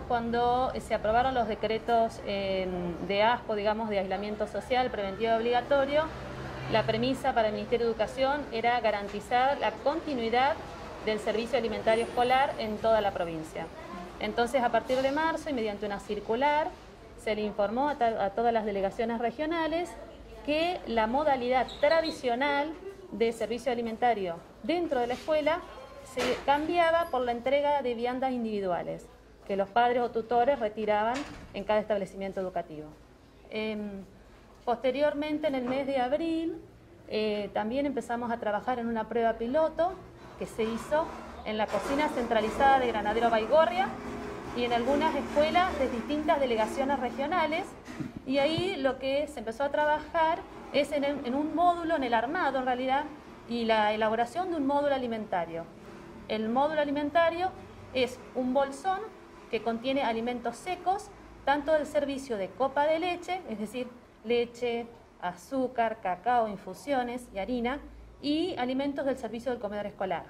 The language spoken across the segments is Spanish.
cuando se aprobaron los decretos de ASPO, digamos, de aislamiento social preventivo obligatorio. La premisa para el Ministerio de Educación era garantizar la continuidad del servicio alimentario escolar en toda la provincia. Entonces, a partir de marzo y mediante una circular, se le informó a todas las delegaciones regionales que la modalidad tradicional de servicio alimentario dentro de la escuela se cambiaba por la entrega de viandas individuales que los padres o tutores retiraban en cada establecimiento educativo. Posteriormente, en el mes de abril, también empezamos a trabajar en una prueba piloto que se hizo en la cocina centralizada de Granadero Baigorria y en algunas escuelas de distintas delegaciones regionales, y ahí lo que se empezó a trabajar es en un módulo, en el armado en realidad, y la elaboración de un módulo alimentario. El módulo alimentario es un bolsón que contiene alimentos secos, tanto del servicio de copa de leche, es decir, leche, azúcar, cacao, infusiones y harina, y alimentos del servicio del comedor escolar.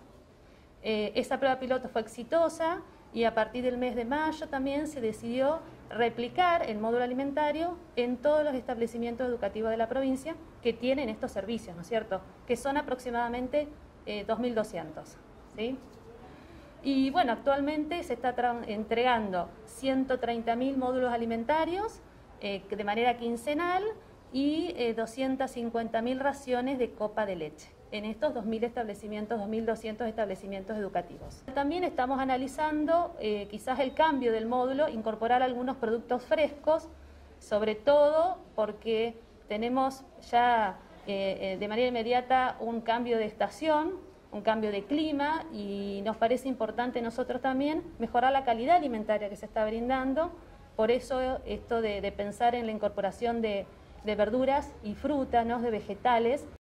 Esa prueba piloto fue exitosa y a partir del mes de mayo también se decidió replicar el módulo alimentario en todos los establecimientos educativos de la provincia que tienen estos servicios, ¿no es cierto?, que son aproximadamente 2.200, ¿sí? Y bueno, actualmente se está entregando 130.000 módulos alimentarios de manera quincenal y 250.000 raciones de copa de leche en estos 2.000 establecimientos, 2.200 establecimientos educativos. También estamos analizando quizás el cambio del módulo, incorporar algunos productos frescos, sobre todo porque tenemos ya de manera inmediata un cambio de estación, un cambio de clima, y nos parece importante nosotros también mejorar la calidad alimentaria que se está brindando. Por eso esto de pensar en la incorporación de verduras y frutas, ¿no?, de vegetales.